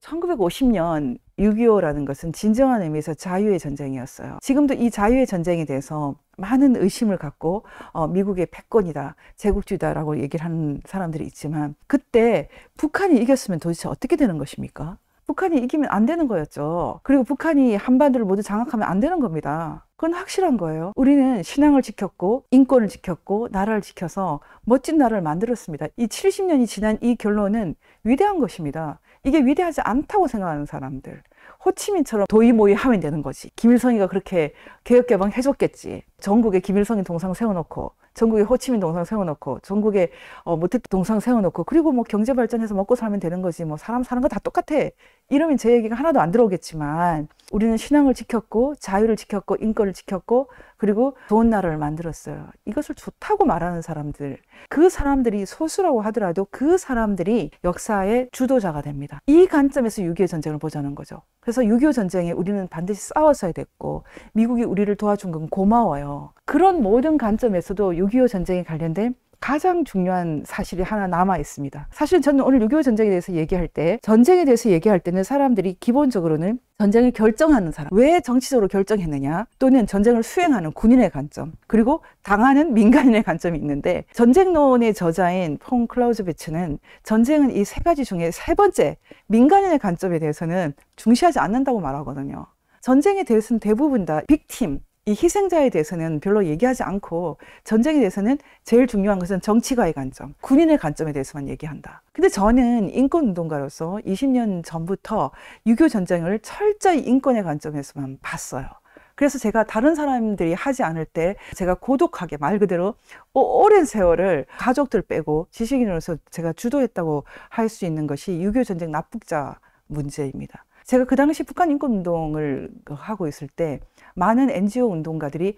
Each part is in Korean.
1950년 6.25라는 것은 진정한 의미에서 자유의 전쟁이었어요. 지금도 이 자유의 전쟁에 대해서 많은 의심을 갖고 미국의 패권이다, 제국주의다라고 얘기를 하는 사람들이 있지만, 그때 북한이 이겼으면 도대체 어떻게 되는 것입니까? 북한이 이기면 안 되는 거였죠. 그리고 북한이 한반도를 모두 장악하면 안 되는 겁니다. 그건 확실한 거예요. 우리는 신앙을 지켰고 인권을 지켰고 나라를 지켜서 멋진 나라를 만들었습니다. 이 70년이 지난 이 결론은 위대한 것입니다. 이게 위대하지 않다고 생각하는 사람들, 호치민처럼 도의모의 하면 되는 거지. 김일성이가 그렇게 개혁개방 해줬겠지. 전국에 김일성이 동상 세워놓고, 전국에 호치민 동상 세워놓고, 전국에 모태 동상 세워놓고, 그리고 뭐 경제 발전해서 먹고 살면 되는 거지. 뭐 사람 사는 거 다 똑같아. 이러면 제 얘기가 하나도 안 들어오겠지만, 우리는 신앙을 지켰고 자유를 지켰고 인권을 지켰고 그리고 좋은 나라를 만들었어요. 이것을 좋다고 말하는 사람들, 그 사람들이 소수라고 하더라도 그 사람들이 역사의 주도자가 됩니다. 이 관점에서 6.25 전쟁을 보자는 거죠. 그래서 6.25 전쟁에 우리는 반드시 싸웠어야 됐고 미국이 우리를 도와준 건 고마워요. 그런 모든 관점에서도 6.25 전쟁에 관련된 가장 중요한 사실이 하나 남아 있습니다. 사실 저는 오늘 6.25 전쟁에 대해서 얘기할 때, 전쟁에 대해서 얘기할 때는 사람들이 기본적으로는 전쟁을 결정하는 사람, 왜 정치적으로 결정했느냐, 또는 전쟁을 수행하는 군인의 관점, 그리고 당하는 민간인의 관점이 있는데, 전쟁론의 저자인 폰 클라우즈비츠는 전쟁은 이 세 가지 중에 세 번째, 민간인의 관점에 대해서는 중시하지 않는다고 말하거든요. 전쟁에 대해서는 대부분 다 빅팀, 이 희생자에 대해서는 별로 얘기하지 않고, 전쟁에 대해서는 제일 중요한 것은 정치가의 관점, 군인의 관점에 대해서만 얘기한다. 근데 저는 인권운동가로서 20년 전부터 6.25 전쟁을 철저히 인권의 관점에서만 봤어요. 그래서 제가 다른 사람들이 하지 않을 때 제가 고독하게, 말 그대로 오랜 세월을 가족들 빼고 지식인으로서 제가 주도했다고 할 수 있는 것이 6.25 전쟁 납북자 문제입니다. 제가 그 당시 북한 인권운동을 하고 있을 때 많은 NGO 운동가들이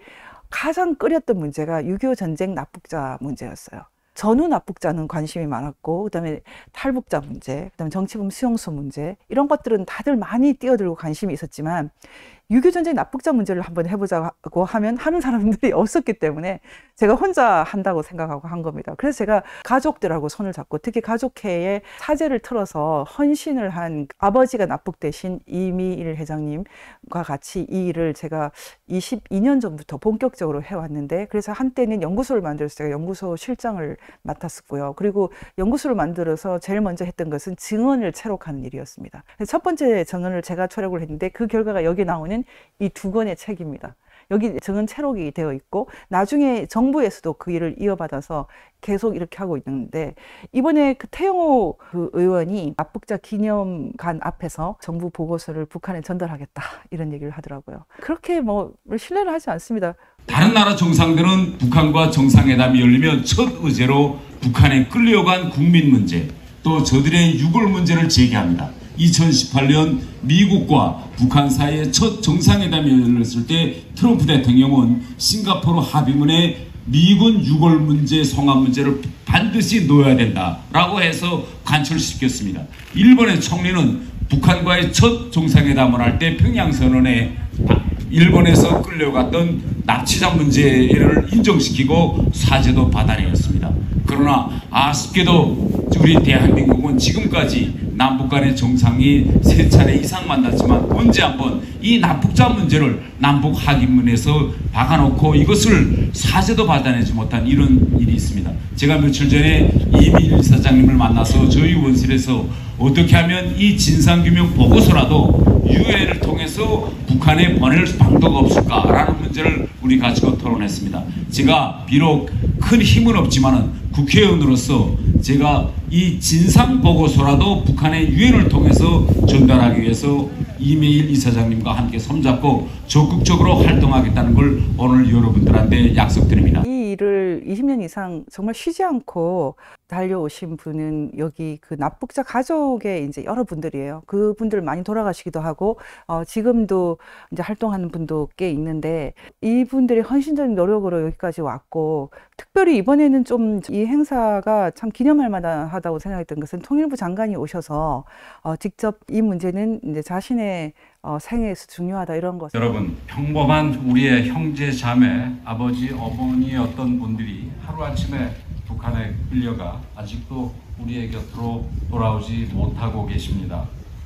가장 끓였던 문제가 6.25 전쟁 납북자 문제였어요. 전후 납북자는 관심이 많았고, 그다음에 탈북자 문제, 그다음에 정치범 수용소 문제, 이런 것들은 다들 많이 뛰어들고 관심이 있었지만 6.25 전쟁 납북자 문제를 한번 해보자고 하면 하는 사람들이 없었기 때문에 제가 혼자 한다고 생각하고 한 겁니다. 그래서 제가 가족들하고 손을 잡고, 특히 가족회에 사제를 틀어서 헌신을 한 아버지가 납북되신 이미일 회장님과 같이 이 일을 제가 22년 전부터 본격적으로 해왔는데, 그래서 한때는 연구소를 만들어서 제가 연구소 실장을 맡았었고요. 그리고 연구소를 만들어서 제일 먼저 했던 것은 증언을 채록하는 일이었습니다. 첫 번째 증언을 제가 채록을 했는데, 그 결과가 여기 나오는 이 두 권의 책입니다. 여기 증언 채록이 되어 있고, 나중에 정부에서도 그 일을 이어받아서 계속 이렇게 하고 있는데, 이번에 그 태영호 그 의원이 납북자 기념관 앞에서 정부 보고서를 북한에 전달하겠다 이런 얘기를 하더라고요. 그렇게 뭐 신뢰를 하지 않습니다. 다른 나라 정상들은 북한과 정상회담이 열리면 첫 의제로 북한에 끌려간 국민 문제, 또 저들의 유골 문제를 제기합니다. 2018년 미국과 북한 사이에 첫 정상회담이 열렸을 때 트럼프 대통령은 싱가포르 합의문에 미군 유골 문제, 성함 문제를 반드시 놓아야 된다라고 해서 관철시켰습니다. 일본의 총리는 북한과의 첫 정상회담을 할 때 평양선언에 일본에서 끌려갔던 납치자 문제를 인정시키고 사죄도 받아내었습니다. 그러나 아쉽게도 우리 대한민국은 지금까지 남북 간의 정상이 3차례 이상 만났지만 언제 한번 이 납북자 문제를 남북 합의문에서 박아놓고 이것을 사죄도 받아내지 못한 이런 일이 있습니다. 제가 며칠 전에 이미일 사장님을 만나서 저희 원실에서 어떻게 하면 이 진상규명 보고서라도 유엔을 통해서 북한에 보낼 방도가 없을까라는 문제를 우리 가지고 토론했습니다. 제가 비록 큰 힘은 없지만은 국회의원으로서 제가 이 진상 보고서라도 북한의 유엔을 통해서 전달하기 위해서 이메일 이사장님과 함께 손잡고 적극적으로 활동하겠다는 걸 오늘 여러분들한테 약속드립니다. 이 일을 20년 이상 정말 쉬지 않고 달려오신 분은 여기 그 납북자 가족의 이제 여러분들이에요. 그분들 많이 돌아가시기도 하고 지금도 이제 활동하는 분도 꽤 있는데, 이분들이 헌신적인 노력으로 여기까지 왔고, 특별히 이번에는 좀 이 행사가 참 기념할 만하다고 생각했던 것은 통일부 장관이 오셔서 직접 이 문제는 이제 자신의 생애에서 중요하다 이런 것. 여러분, 평범한 우리의 형제 자매, 아버지 어머니였던 분들이 하루아침에 북한에 끌려가 아직도 우리의 곁으로 돌아오지 못하고 계십니다.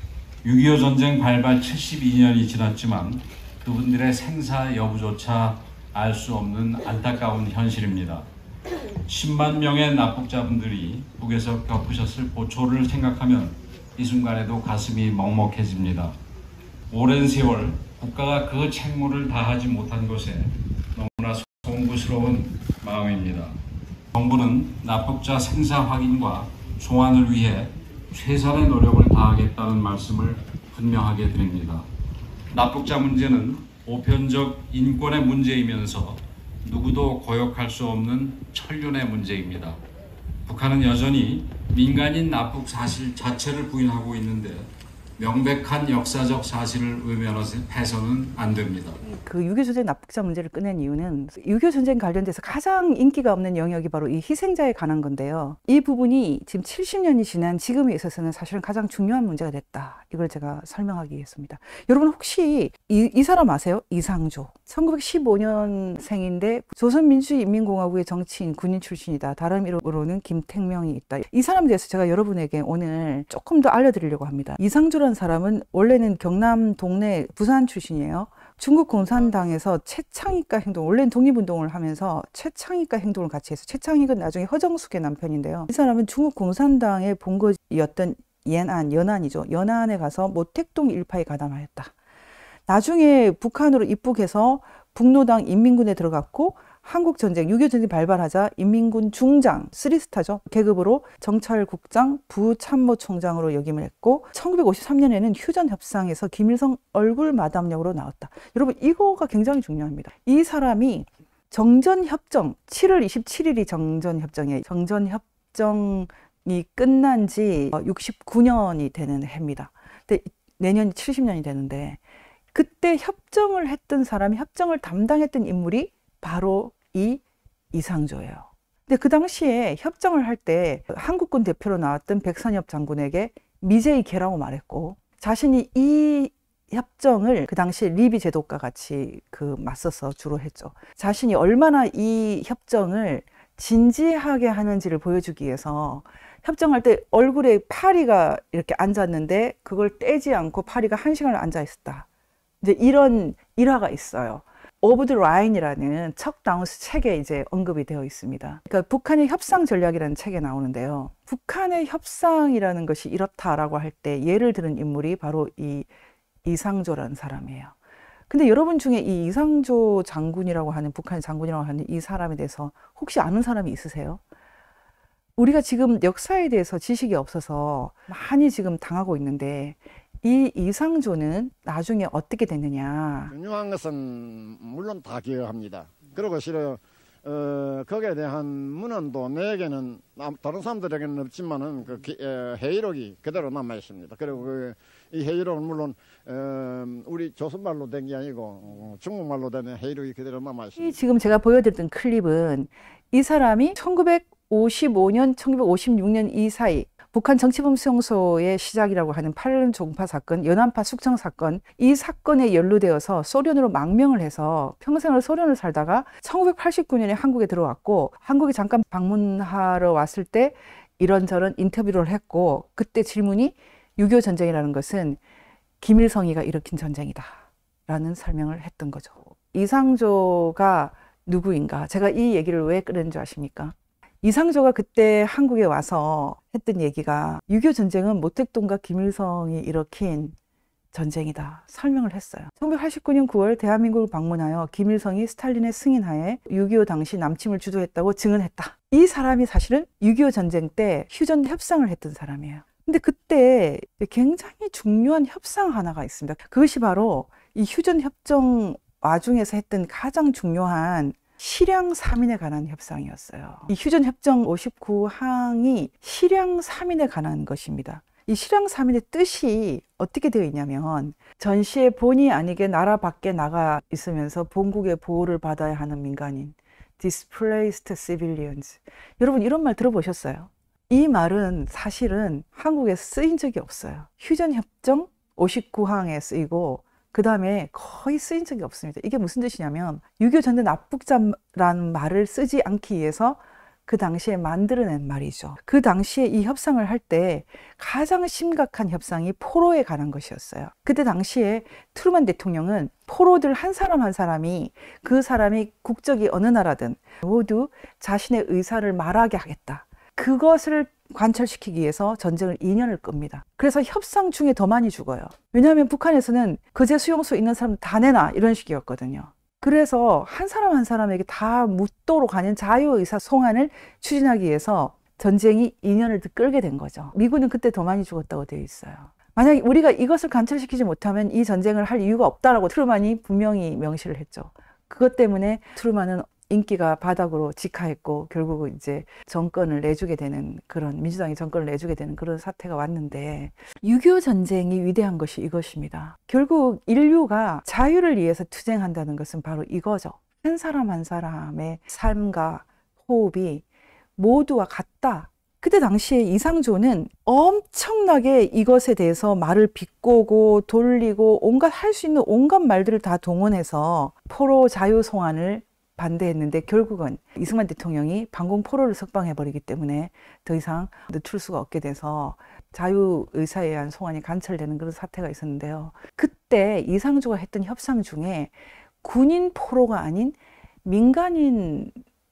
6.25 전쟁 발발 72년이 지났지만 그분들의 생사 여부조차 알 수 없는 안타까운 현실입니다. 10만 명의 납북자분들이 북에서 겪으셨을 고초를 생각하면 이 순간에도 가슴이 먹먹해집니다. 오랜 세월 국가가 그 책무를 다하지 못한 것에 너무나 송구스러운 마음입니다. 정부는 납북자 생사 확인과 송환을 위해 최선의 노력을 다하겠다는 말씀을 분명하게 드립니다. 납북자 문제는 보편적 인권의 문제이면서 누구도 고역할 수 없는 천륜의 문제입니다. 북한은 여전히 민간인 납북 사실 자체를 부인하고 있는데 명백한 역사적 사실을 외면해서는 안 됩니다. 그 6.25 전쟁 납북자 문제를 꺼낸 이유는 6.25 전쟁 관련돼서 가장 인기가 없는 영역이 바로 이 희생자에 관한 건데요. 이 부분이 지금 70년이 지난 지금에 있어서는 사실은 가장 중요한 문제가 됐다. 이걸 제가 설명하기 위해서입니다. 여러분 혹시 이 사람 아세요? 이상조. 1915년생인데 조선민주인민공화국의 정치인, 군인 출신이다. 다른 이름으로는 김택명이 있다. 이 사람에 대해서 제가 여러분에게 오늘 조금 더 알려드리려고 합니다. 이상조라는 사람은 원래는 경남 동네 부산 출신이에요. 중국 공산당에서 최창익과 행동, 원래는 독립운동을 하면서 최창익과 행동을 같이 해서, 최창익은 나중에 허정숙의 남편인데요. 이 사람은 중국 공산당의 본거지였던 연안이죠. 연안에 가서 모택동 일파에 가담하였다. 나중에 북한으로 입국해서 북노당 인민군에 들어갔고 한국전쟁, 6.25 전쟁 발발하자 인민군 중장, 3스타죠. 계급으로 정찰국장, 부참모총장으로 역임을 했고 1953년에는 휴전협상에서 김일성 얼굴 마담력으로 나왔다. 여러분 이거가 굉장히 중요합니다. 이 사람이 정전협정, 7월 27일이 정전협정이에요. 정전협정이 끝난 지 69년이 되는 해입니다. 근데 내년이 70년이 되는데 그때 협정을 했던 사람이, 협정을 담당했던 인물이 바로 이 이상조예요. 근데 그 당시에 협정을 할 때 한국군 대표로 나왔던 백선엽 장군에게 미제의 개라고 말했고, 자신이 이 협정을 그 당시 리비 제독과 같이 맞서서 주로 했죠. 자신이 얼마나 이 협정을 진지하게 하는지를 보여주기 위해서 협정할 때 얼굴에 파리가 이렇게 앉았는데 그걸 떼지 않고 파리가 1시간을 앉아 있었다. 이제 이런 일화가 있어요. 오브 더 라인이라는 척 다운스 책에 이제 언급이 되어 있습니다. 그러니까 북한의 협상 전략이라는 책에 나오는데요. 북한의 협상이라는 것이 이렇다라고 할 때 예를 들은 인물이 바로 이 이상조라는 사람이에요. 근데 여러분 중에 이 이상조 장군이라고 하는, 북한의 장군이라고 하는 이 사람에 대해서 혹시 아는 사람이 있으세요? 우리가 지금 역사에 대해서 지식이 없어서 많이 지금 당하고 있는데 이 이상조는 나중에 어떻게 됐느냐. 중요한 것은 물론 다 기억합니다. 그리고 실은 거기에 대한 문헌도 내게는 다른 사람들에게는 없지만은 회의록이 그대로 남아 있습니다. 그리고 이 회의록은 물론 우리 조선말로 된 게 아니고 중국말로 된 회의록이 그대로 남아 있습니다. 지금 제가 보여드렸던 클립은 이 사람이 1955년, 1956년 이 사이 북한 정치범 수용소의 시작이라고 하는 8.1 종파 사건, 연안파 숙청 사건, 이 사건에 연루되어서 소련으로 망명을 해서 평생을 소련을 살다가 1989년에 한국에 들어왔고, 한국에 잠깐 방문하러 왔을 때 이런저런 인터뷰를 했고, 그때 질문이 6.25 전쟁이라는 것은 김일성이가 일으킨 전쟁이다 라는 설명을 했던 거죠. 이상조가 누구인가? 제가 이 얘기를 왜 꺼낸 줄 아십니까? 이상조가 그때 한국에 와서 했던 얘기가 6.25 전쟁은 모택동과 김일성이 일으킨 전쟁이다 설명을 했어요. 1989년 9월 대한민국을 방문하여 김일성이 스탈린의 승인하에 6.25 당시 남침을 주도했다고 증언했다. 이 사람이 사실은 6.25 전쟁 때 휴전 협상을 했던 사람이에요. 근데 그때 굉장히 중요한 협상 하나가 있습니다. 그것이 바로 이 휴전 협정 와중에서 했던 가장 중요한 실양 3인에 관한 협상이었어요. 이 휴전 협정 59항이 실양 3인에 관한 것입니다. 이 실양 3인의 뜻이 어떻게 되어 있냐면, 전시에 본의 아니게 나라 밖에 나가 있으면서 본국의 보호를 받아야 하는 민간인, displaced civilians. 여러분 이런 말 들어보셨어요? 이 말은 사실은 한국에서 쓰인 적이 없어요. 휴전 협정 59항에 쓰이고 그 다음에 거의 쓰인 적이 없습니다. 이게 무슨 뜻이냐면 6.25 전쟁 납북자라는 말을 쓰지 않기 위해서 그 당시에 만들어낸 말이죠. 그 당시에 이 협상을 할 때 가장 심각한 협상이 포로에 관한 것이었어요. 그때 당시에 트루먼 대통령은 포로들 한 사람 한 사람이 그 사람이 국적이 어느 나라든 모두 자신의 의사를 말하게 하겠다. 그것을 관철시키기 위해서 전쟁을 2년을 끕니다. 그래서 협상 중에 더 많이 죽어요. 왜냐하면 북한에서는 거제 수용소 있는 사람 다 내놔 이런 식이었거든요. 그래서 한 사람 한 사람에게 다 묻도록 하는 자유의사 송환을 추진하기 위해서 전쟁이 2년을 더 끌게 된 거죠. 미군은 그때 더 많이 죽었다고 되어 있어요. 만약에 우리가 이것을 관철시키지 못하면 이 전쟁을 할 이유가 없다라고 트루먼이 분명히 명시를 했죠. 그것 때문에 트루먼은 인기가 바닥으로 직하했고 결국은 이제 정권을 내주게 되는 그런 민주당이 정권을 내주게 되는 그런 사태가 왔는데 6.25 전쟁이 위대한 것이 이것입니다. 결국 인류가 자유를 위해서 투쟁한다는 것은 바로 이거죠. 한 사람 한 사람의 삶과 호흡이 모두와 같다. 그때 당시에 이상조는 엄청나게 이것에 대해서 말을 비꼬고 돌리고 온갖 할 수 있는 온갖 말들을 다 동원해서 포로 자유 송환을 반대했는데 결국은 이승만 대통령이 반공 포로를 석방해버리기 때문에 더 이상 늦출 수가 없게 돼서 자유의사에 의한 송환이 관철되는 그런 사태가 있었는데요. 그때 이상조가 했던 협상 중에 군인 포로가 아닌 민간인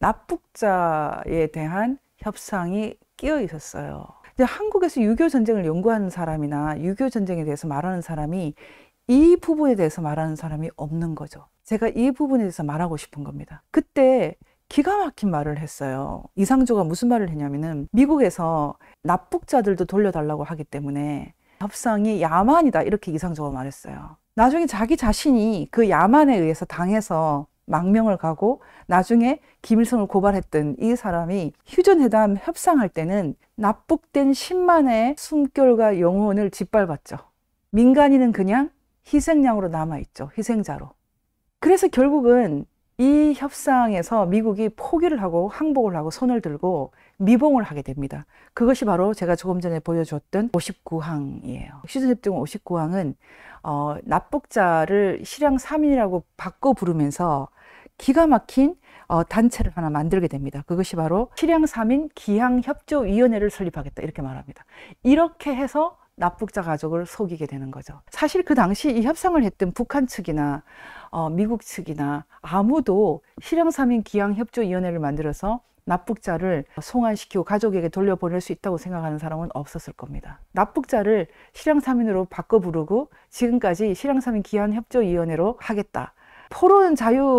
납북자에 대한 협상이 끼어 있었어요. 한국에서 6.25 전쟁을 연구하는 사람이나 6.25 전쟁에 대해서 말하는 사람이 이 부분에 대해서 말하는 사람이 없는 거죠. 제가 이 부분에 대해서 말하고 싶은 겁니다. 그때 기가 막힌 말을 했어요. 이상조가 무슨 말을 했냐면은 미국에서 납북자들도 돌려달라고 하기 때문에 협상이 야만이다 이렇게 이상조가 말했어요. 나중에 자기 자신이 그 야만에 의해서 당해서 망명을 가고 나중에 김일성을 고발했던 이 사람이 휴전회담 협상할 때는 납북된 10만의 숨결과 영혼을 짓밟았죠. 민간인은 그냥 희생양으로 남아있죠. 희생자로. 그래서 결국은 이 협상에서 미국이 포기를 하고 항복을 하고 손을 들고 미봉을 하게 됩니다. 그것이 바로 제가 조금 전에 보여줬던 59항이에요. 휴전협정 59항은 납북자를 실향 3인이라고 바꿔 부르면서 기가 막힌 단체를 하나 만들게 됩니다. 그것이 바로 실향 3인 기항협조위원회를 설립하겠다 이렇게 말합니다. 이렇게 해서 납북자 가족을 속이게 되는 거죠. 사실 그 당시 이 협상을 했던 북한 측이나 미국 측이나 아무도 실향 3인 기항협조위원회를 만들어서 납북자를 송환시키고 가족에게 돌려보낼 수 있다고 생각하는 사람은 없었을 겁니다. 납북자를 실향 3인으로 바꿔 부르고 지금까지 실향 3인 기항협조위원회로 하겠다. 포로는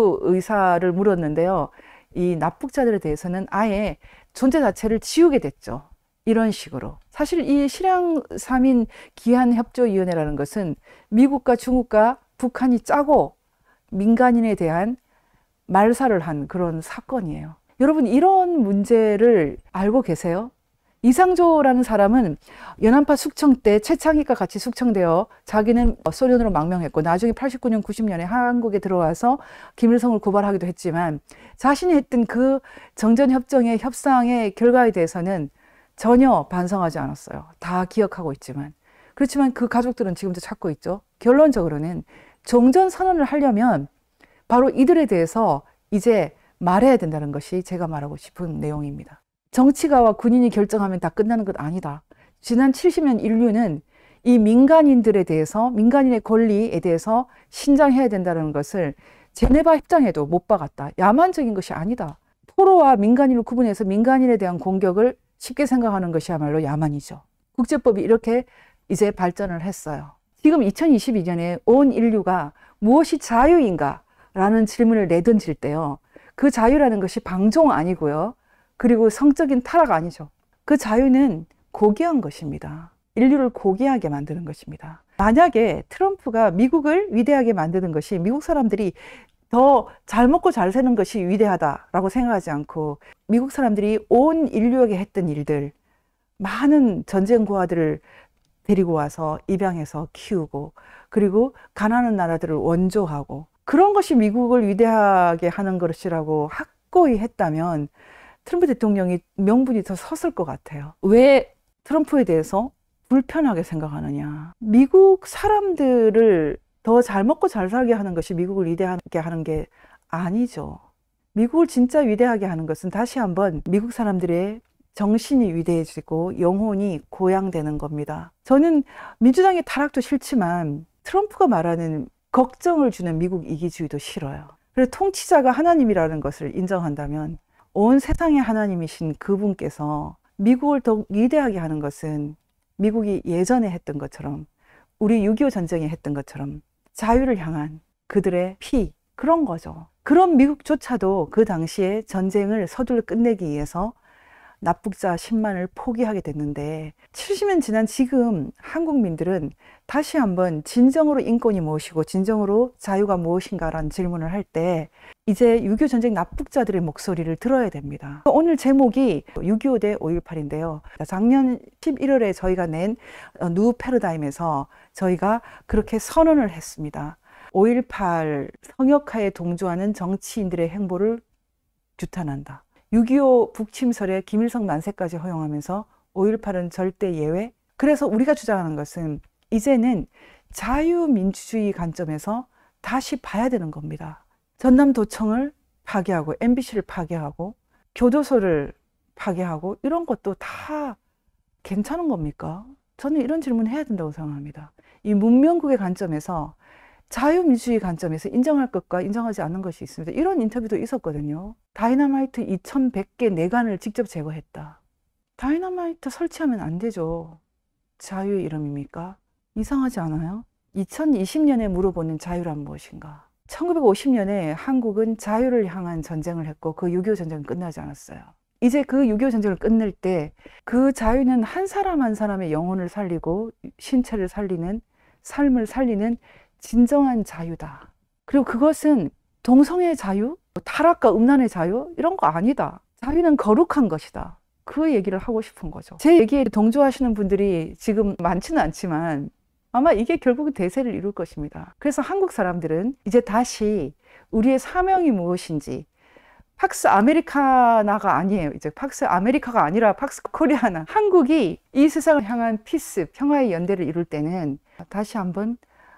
자유의사를 물었는데요. 이 납북자들에 대해서는 아예 존재 자체를 지우게 됐죠. 이런 식으로. 사실 이 실향 3인 기한협조위원회라는 것은 미국과 중국과 북한이 짜고 민간인에 대한 말살을 한 그런 사건이에요. 여러분 이런 문제를 알고 계세요? 이상조라는 사람은 연안파 숙청 때 최창익과 같이 숙청되어 자기는 소련으로 망명했고 나중에 89년 90년에 한국에 들어와서 김일성을 고발하기도 했지만 자신이 했던 그 정전협정의 협상의 결과에 대해서는 전혀 반성하지 않았어요. 다 기억하고 있지만. 그렇지만 그 가족들은 지금도 찾고 있죠. 결론적으로는 종전선언을 하려면 바로 이들에 대해서 이제 말해야 된다는 것이 제가 말하고 싶은 내용입니다. 정치가와 군인이 결정하면 다 끝나는 것 아니다. 지난 70년 인류는 이 민간인들에 대해서 민간인의 권리에 대해서 신장해야 된다는 것을 제네바 협정에도 못 박았다. 야만적인 것이 아니다. 포로와 민간인을 구분해서 민간인에 대한 공격을 쉽게 생각하는 것이야말로 야만이죠. 국제법이 이렇게 이제 발전을 했어요. 지금 2022년에 온 인류가 무엇이 자유인가? 라는 질문을 내던질 때요. 그 자유라는 것이 방종 아니고요. 그리고 성적인 타락 아니죠. 그 자유는 고귀한 것입니다. 인류를 고귀하게 만드는 것입니다. 만약에 트럼프가 미국을 위대하게 만드는 것이 미국 사람들이 더 잘 먹고 잘 사는 것이 위대하다라고 생각하지 않고 미국 사람들이 온 인류에게 했던 일들, 많은 전쟁 고아들을 데리고 와서 입양해서 키우고 그리고 가난한 나라들을 원조하고 그런 것이 미국을 위대하게 하는 것이라고 확고히 했다면 트럼프 대통령이 명분이 더 섰을 것 같아요. 왜 트럼프에 대해서 불편하게 생각하느냐. 미국 사람들을 더 잘 먹고 잘 살게 하는 것이 미국을 위대하게 하는 게 아니죠. 미국을 진짜 위대하게 하는 것은 다시 한번 미국 사람들의 정신이 위대해지고 영혼이 고양되는 겁니다. 저는 민주당의 타락도 싫지만 트럼프가 말하는 걱정을 주는 미국 이기주의도 싫어요. 그래서 통치자가 하나님이라는 것을 인정한다면 온 세상의 하나님이신 그분께서 미국을 더욱 위대하게 하는 것은 미국이 예전에 했던 것처럼 우리 6.25 전쟁에 했던 것처럼 자유를 향한 그들의 피, 그런 거죠. 그런 미국조차도 그 당시에 전쟁을 서둘러 끝내기 위해서 납북자 10만을 포기하게 됐는데 70년 지난 지금 한국민들은 다시 한번 진정으로 인권이 무엇이고 진정으로 자유가 무엇인가라는 질문을 할 때 이제 6.25 전쟁 납북자들의 목소리를 들어야 됩니다. 오늘 제목이 6.25 대 5.18인데요. 작년 11월에 저희가 낸 뉴 패러다임에서 저희가 그렇게 선언을 했습니다. 5.18 성역하에 동조하는 정치인들의 행보를 규탄한다. 6.25 북침설에 김일성 만세까지 허용하면서 5.18은 절대 예외. 그래서 우리가 주장하는 것은 이제는 자유민주주의 관점에서 다시 봐야 되는 겁니다. 전남도청을 파괴하고 MBC를 파괴하고 교도소를 파괴하고 이런 것도 다 괜찮은 겁니까? 저는 이런 질문을 해야 된다고 생각합니다. 이 문명국의 관점에서 자유민주주의 관점에서 인정할 것과 인정하지 않는 것이 있습니다. 이런 인터뷰도 있었거든요. 다이너마이트 2100개 내관을 직접 제거했다. 다이너마이트 설치하면 안 되죠. 자유의 이름입니까? 이상하지 않아요? 2020년에 물어보는 자유란 무엇인가? 1950년에 한국은 자유를 향한 전쟁을 했고 그 6.25 전쟁은 끝나지 않았어요. 이제 그 6.25 전쟁을 끝낼 때 그 자유는 한 사람 한 사람의 영혼을 살리고 신체를 살리는 삶을 살리는 진정한 자유다. 그리고 그것은 동성애의 자유, 타락과 음란의 자유 이런 거 아니다. 자유는 거룩한 것이다. 그 얘기를 하고 싶은 거죠. 제 얘기에 동조하시는 분들이 지금 많지는 않지만 아마 이게 결국은 대세를 이룰 것입니다. 그래서 한국 사람들은 이제 다시 우리의 사명이 무엇인지 팍스 아메리카나가 아니에요. 이제 팍스 아메리카가 아니라 팍스 코리아나. 한국이 이 세상을 향한 피스, 평화의 연대를 이룰 때는 다시 한번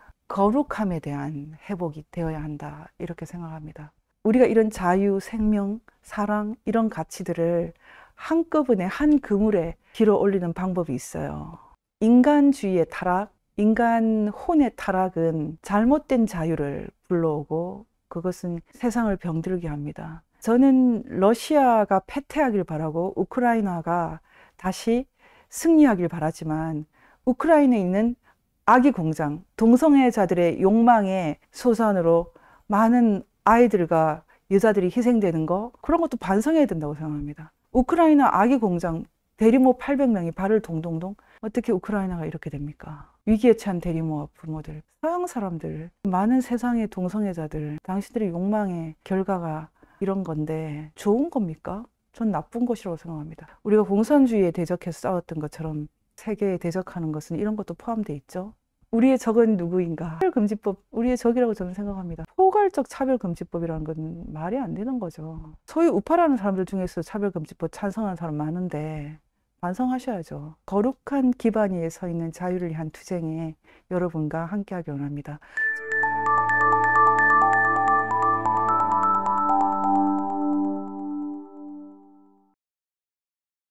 거룩함에 대한 회복이 되어야 한다. 이렇게 생각합니다. 우리가 이런 자유, 생명, 사랑 이런 가치들을 한꺼번에 한 그물에 길어 올리는 방법이 있어요. 인간주의의 타락, 인간 혼의 타락은 잘못된 자유를 불러오고 그것은 세상을 병들게 합니다. 저는 러시아가 패퇴하길 바라고 우크라이나가 다시 승리하길 바라지만 우크라이나에 있는 아기 공장, 동성애자들의 욕망의 소산으로 많은 아이들과 여자들이 희생되는 거 그런 것도 반성해야 된다고 생각합니다. 우크라이나 아기 공장 대리모 800명이 발을 동동동 어떻게 우크라이나가 이렇게 됩니까? 위기에 처한 대리모와 부모들, 서양 사람들, 많은 세상의 동성애자들 당신들의 욕망의 결과가 이런 건데 좋은 겁니까? 전 나쁜 것이라고 생각합니다. 우리가 공산주의에 대적해서 싸웠던 것처럼 세계에 대적하는 것은 이런 것도 포함되어 있죠. 우리의 적은 누구인가? 차별금지법, 우리의 적이라고 저는 생각합니다. 포괄적 차별금지법이라는 건 말이 안 되는 거죠. 소위 우파라는 사람들 중에서 차별금지법 찬성하는 사람 많은데 반성하셔야죠. 거룩한 기반 위에 서 있는 자유를 위한 투쟁에 여러분과 함께하기 원합니다.